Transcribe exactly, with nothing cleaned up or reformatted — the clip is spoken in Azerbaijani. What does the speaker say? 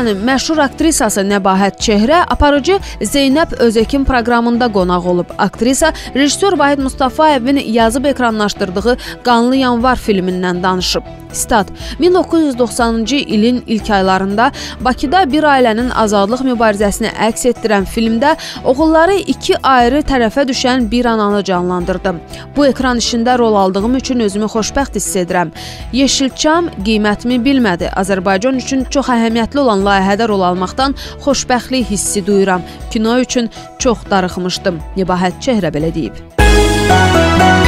Türkiyənin məşhur aktrisası Nəbahət Çehrə aparıcı Zeynəb Özəkin proqramında qonaq olub. Aktrisa rejissor Vahid Mustafayevin yazıb ekranlaşdırdığı Qanlı Yanvar filmindən danışıb. Stat: min doqquz yüz doxsanıncı ilin ilk aylarında Bakıda bir ailənin azadlıq mübarizəsini əks etdirən filmdə oğulları iki ayrı tərəfə düşən bir ananı canlandırdım. Bu ekran işində rol aldığım üçün özümü xoşbəxt hiss edirəm. Yeşilçam qiymətimi bilmədi. Azərbaycan üçün çox əhəmiyyətli olan layihədə rol almaqdan xoşbəxtlik hissi duyuram. Kino üçün çox darıxmışdım. Nəbahət Çehrə belə deyib.